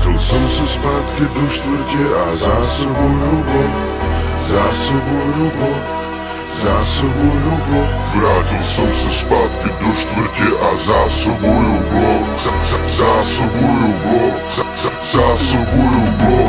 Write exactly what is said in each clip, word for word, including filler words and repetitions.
Vrátil jsem se zpátky do čtvrtě a zásobuju blok, zásobuju blok, zásobuju blok. Vrátil jsem se zpátky do čtvrtě a zásobuju blok, zásobuju blok, zásobuju blok.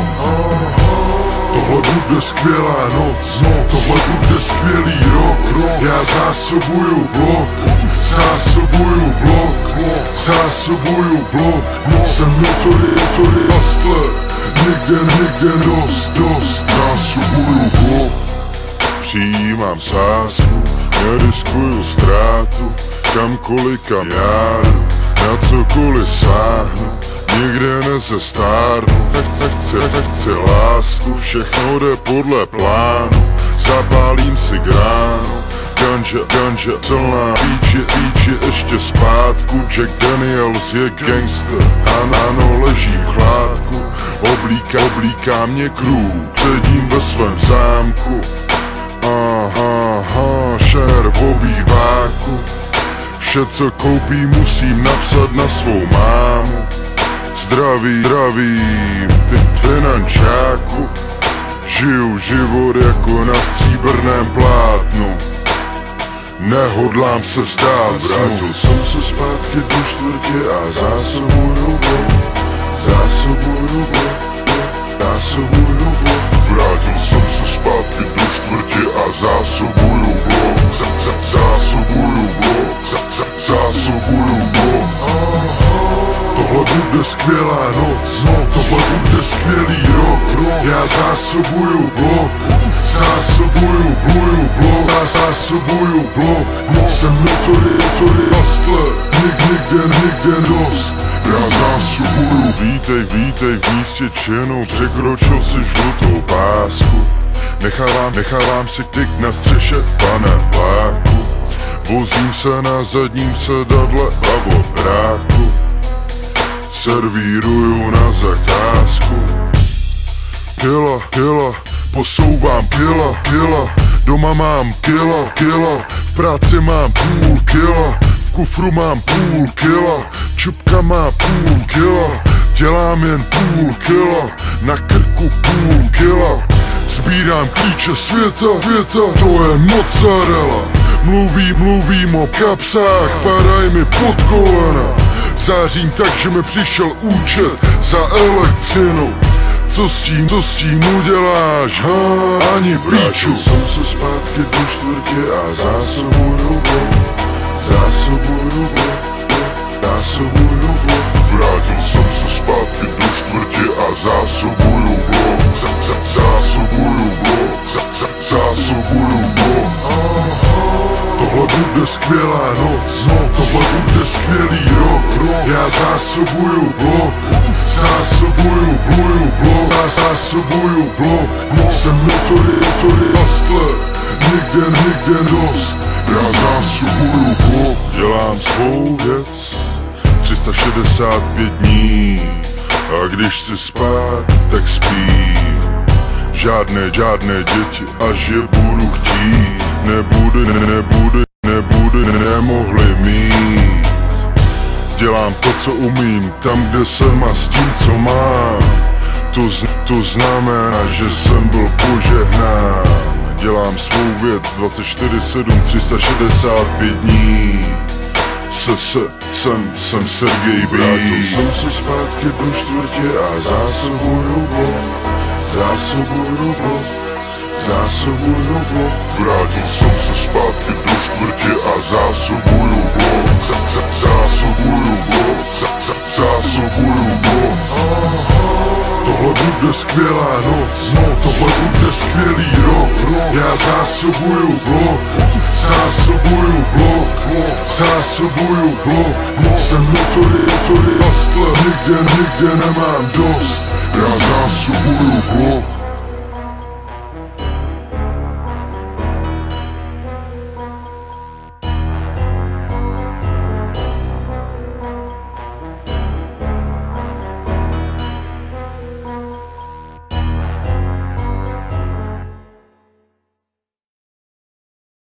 Tohle bude skvělá noc, tohle bude skvělý rok. Já zásobuju blok, zásobuju blok, zásobuju blok. Jsem notory, notory, hustler, nikde, nikde dost, dost. Zásobuju blok, přijímám sázku, neriskuju ztrátu, kamkoliv kam jádu, na cokoliv sáhnu, nikde nezestárnu. Nechci, chci, nechci lásku, všechno jde podle plánu, zapálím si gránu, ganja, ganja, celná píči, píči, ještě zpátku. Jack Daniels je gangster, ano, leží v chládku, oblíká, oblíká mě krůl, sedím ve svém zámku. Aha, aha, šér v obýváku, vše co koupím musím napsat na svou mámu. Zdraví, zdravím, ty finančáku, žiju život jako na stříbrném plátnu, nehodlám se vzdát. Vrátil jsem se zpátky do čtvrtě a zásobuju blok, zásobuju blok, zásobuju blok. Vrátil jsem se zpátky do čtvrtě a zásobuju blok, zásobuju blok, zásobuju blok. Tohle bude skvělá noc, tohle bude skvělý rok. Já zásobuju blok, zásobuju bluju blok, já zásobuju blok. Jsem notory, notory, hustler, nik, nikde, nikde dost. Já zásobuju. Vítej, vítej v místě činu, překročil si žlutou pásku. Nechávám, nechávám si tik na střeše paneláku, vozím se na zadním sedadle hlavoráku, servíruju na zakázku. Kila, kila, posouvám kila, kila, doma mám kila, kila, v práci mám půl kila, v kufru mám půl kila, čupka má půl kila, dělám jen půl kila, na krku půl kila. Sbírám klíče světa, světa, to je mozzarella. Mluvím, mluvím o kapsách, padaj mi pod kolena. Zářím tak, že mi přišel účet za elektřinu. Co s tím, co s tím uděláš, ha, ani píču. Vrátil jsem se zpátky do čtvrtě a zásobuju blok, zásobuju blok, zásobuju blok. Vrátil jsem se zpátky do čtvrtě a zásobuju blok, zásobuju blok, zásobuju blok. Tohle bude skvělá noc, tohle bude skvělý rok. Já zásobuju blok, zásobuju bluju blok, já zásobuju blok. Jsem notory, notory, hustler, nikde, nikde dost. Já zásobuju blok, dělám svou věc tři sta šedesát pět dní, a když chci spát, tak spím. Žádné, žádné děti, až je budu chtít, nebude, nebude, nebude, nemohli mít. Dělám to, co umím, tam, kde jsem a s tím, co mám. To, to znamená, že jsem byl požehnán. Dělám svou věc dvacet čtyři sedm, tři sta šedesát pět dní. Se, se, jsem, jsem Sergej B. Vrátil jsem se zpátky do čtvrtě a zásobuju blok, zásobuju blok, zásobuju blok. Vrátil jsem se zpátky do čtvrtě a zásobuju blok, zásobuju blok, zásobuju blok. Tohle bude skvělá noc, tohle bude skvělý rok. Já zásobuju blok, zásobuju blok, zásobuju blok. Jsem notory, notory, hustler, nikde, nikde nemám dost. Já zásobuju blok.